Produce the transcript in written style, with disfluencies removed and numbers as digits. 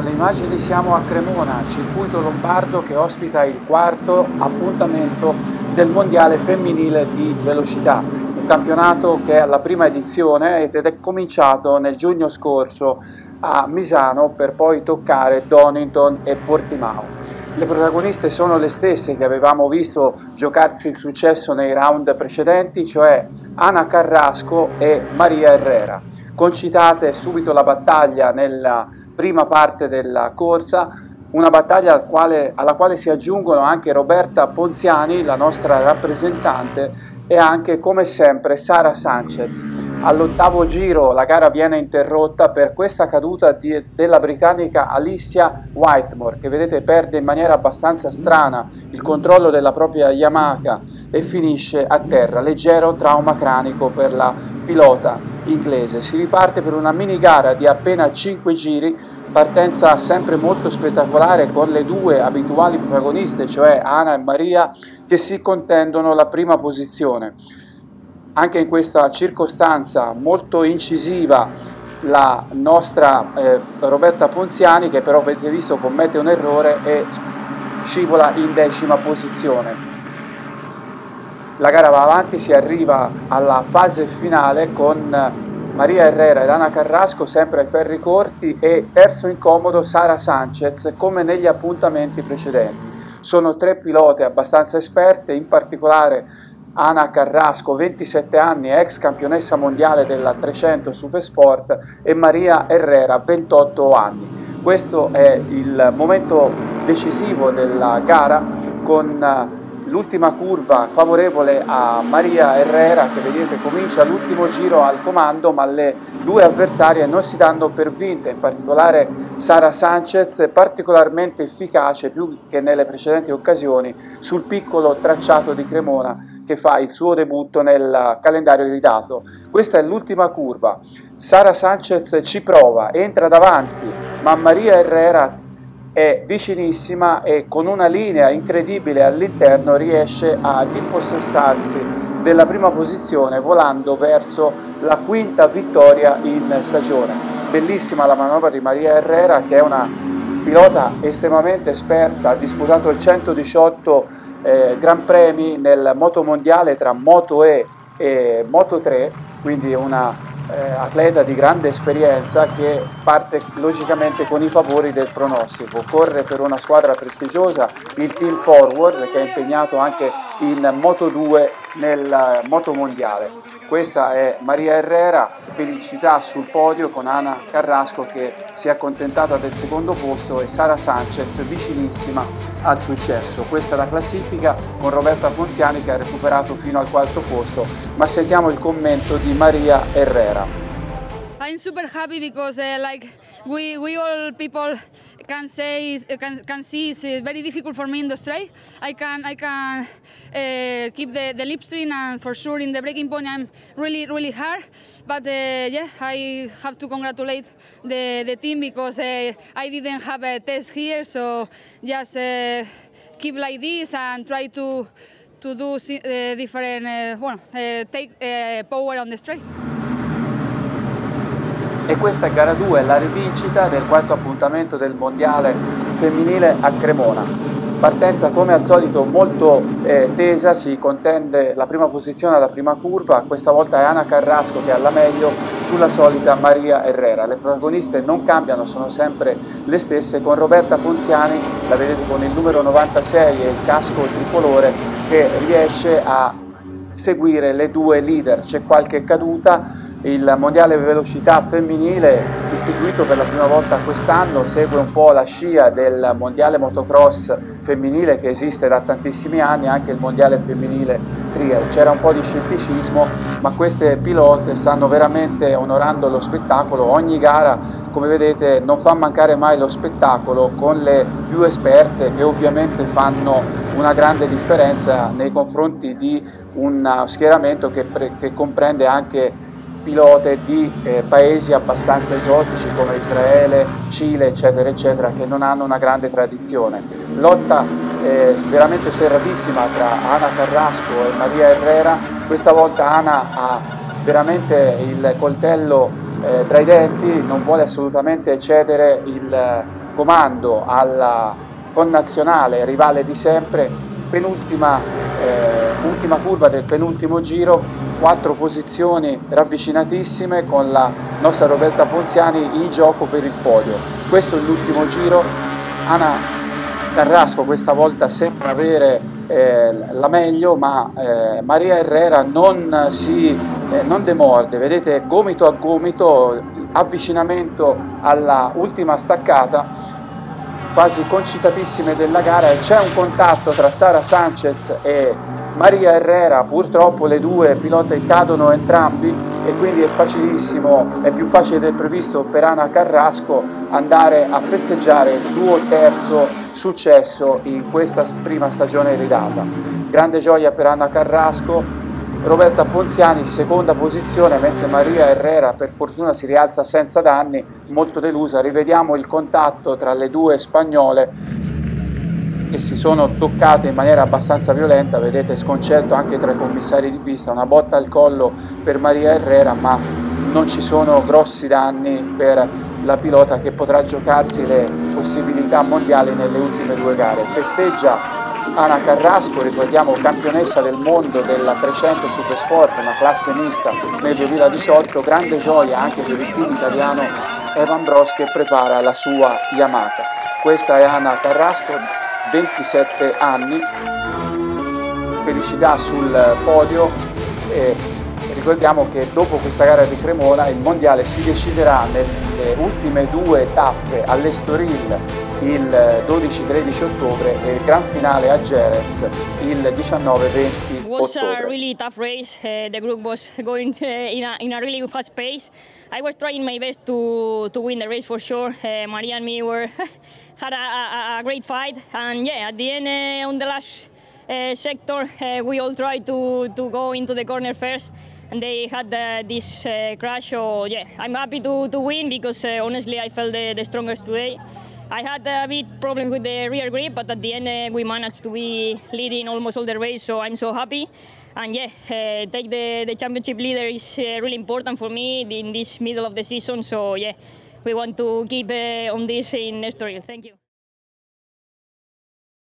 Con le immagini siamo a Cremona, circuito lombardo che ospita il quarto appuntamento del mondiale femminile di velocità, un campionato che è alla prima edizione ed è cominciato nel giugno scorso a Misano per poi toccare Donington e Portimao. Le protagoniste sono le stesse che avevamo visto giocarsi il successo nei round precedenti, cioè Ana Carrasco e Maria Herrera. Concitate subito la battaglia nella prima parte della corsa, una battaglia alla quale si aggiungono anche Roberta Ponziani, la nostra rappresentante, e anche come sempre Sara Sanchez. All'8º giro la gara viene interrotta per questa caduta della britannica Alicia Whitmore, che vedete perde in maniera abbastanza strana il controllo della propria Yamaha e finisce a terra, leggero trauma cranico per la pilota inglese. Si riparte per una mini gara di appena 5 giri, partenza sempre molto spettacolare con le due abituali protagoniste, cioè Ana e Maria, che si contendono la prima posizione. Anche in questa circostanza molto incisiva la nostra Roberta Ponziani, che però avete visto commette un errore e scivola in 10ª posizione. La gara va avanti, si arriva alla fase finale con Maria Herrera ed Ana Carrasco sempre ai ferri corti e terzo incomodo Sara Sanchez come negli appuntamenti precedenti. Sono tre pilote abbastanza esperte, in particolare Ana Carrasco, 27 anni, ex campionessa mondiale della 300 Supersport, e Maria Herrera, 28 anni. Questo è il momento decisivo della gara, con l'ultima curva favorevole a Maria Herrera, che vedete comincia l'ultimo giro al comando, ma le due avversarie non si danno per vinte, in particolare Sara Sanchez, particolarmente efficace più che nelle precedenti occasioni sul piccolo tracciato di Cremona che fa il suo debutto nel calendario iridato. Questa è l'ultima curva, Sara Sanchez ci prova, entra davanti, ma Maria Herrera è vicinissima e con una linea incredibile all'interno riesce ad impossessarsi della prima posizione, volando verso la quinta vittoria in stagione. Bellissima la manovra di Maria Herrera, che è una pilota estremamente esperta, ha disputato il 118 Gran Premi nel motomondiale tra Moto E e Moto 3, quindi una atleta di grande esperienza che parte logicamente con i favori del pronostico. Corre per una squadra prestigiosa, il Team Forward, che è impegnato anche in Moto 2 nel motomondiale. Questa è Maria Herrera, felicità sul podio con Ana Carrasco che si è accontentata del secondo posto e Sara Sanchez vicinissima al successo. Questa è la classifica con Roberta Ponziani che ha recuperato fino al 4º posto, ma sentiamo il commento di Maria Herrera. I'm super happy because like we all people can say can see it's very difficult for me in the straight. I can keep the lip string, and for sure in the breaking point I'm really hard. But yeah, I have to congratulate the team because I didn't have a test here, so just keep like this and try to do different take power on the straight. E questa è gara 2, la rivincita del quarto appuntamento del mondiale femminile a Cremona. Partenza come al solito molto tesa, si contende la prima posizione alla prima curva, questa volta è Ana Carrasco che ha la meglio sulla solita Maria Herrera. Le protagoniste non cambiano, sono sempre le stesse, con Roberta Ponziani, la vedete con il numero 96 e il casco tricolore, che riesce a seguire le due leader. C'è qualche caduta. Il mondiale velocità femminile, istituito per la prima volta quest'anno, segue un po' la scia del mondiale motocross femminile che esiste da tantissimi anni, anche il mondiale femminile trial. C'era un po' di scetticismo, ma queste pilote stanno veramente onorando lo spettacolo. Ogni gara, come vedete, non fa mancare mai lo spettacolo, con le più esperte che ovviamente fanno una grande differenza nei confronti di un schieramento che comprende anche pilote di paesi abbastanza esotici come Israele, Cile, eccetera, eccetera, che non hanno una grande tradizione. Lotta veramente serratissima tra Ana Carrasco e Maria Herrera. Questa volta Ana ha veramente il coltello tra i denti, non vuole assolutamente cedere comando alla connazionale rivale di sempre, ultima curva del penultimo giro, 4 posizioni ravvicinatissime con la nostra Roberta Ponziani in gioco per il podio. Questo è l'ultimo giro. Ana Carrasco questa volta sembra avere la meglio, ma Maria Herrera non demorde, vedete, gomito a gomito, avvicinamento alla ultima staccata, fasi concitatissime della gara, e c'è un contatto tra Sara Sanchez e Maria Herrera. Purtroppo le due pilote cadono entrambi e quindi è facilissimo, è più facile del previsto per Ana Carrasco andare a festeggiare il suo terzo successo in questa prima stagione ridata. Grande gioia per Ana Carrasco. Roberta Ponziani seconda posizione, mentre Maria Herrera per fortuna si rialza senza danni, molto delusa. Rivediamo il contatto tra le due spagnole che si sono toccate in maniera abbastanza violenta, vedete sconcerto anche tra i commissari di pista, una botta al collo per Maria Herrera, ma non ci sono grossi danni per la pilota che potrà giocarsi le possibilità mondiali nelle ultime 2 gare. Festeggia Ana Carrasco, ricordiamo campionessa del mondo della 300 Supersport, una classe mista nel 2018, grande gioia anche per il team italiano Evan Bros che prepara la sua Yamaha. Questa è Ana Carrasco, 27 anni, felicità sul podio, e ricordiamo che dopo questa gara di Cremona il mondiale si deciderà nelle ultime 2 tappe all'Estoril il 12-13 ottobre e il gran finale a Jerez il 19-20 It was ottobre. a really tough race. The group was going in a really fast pace. I was trying my best to win the race for sure. Maria and me had a great fight, and yeah, at the end on the last sector we all tried to go into the corner first, and they had this crash. So yeah, I'm happy to win because honestly I felt the strongest today. I had a bit problem with the rear grip, but at the end we managed to be leading almost all the race, so I'm so happy. And yeah, take the championship leader is really important for me in this middle of the season, so yeah, we want to keep on this in Estoril. Thank you.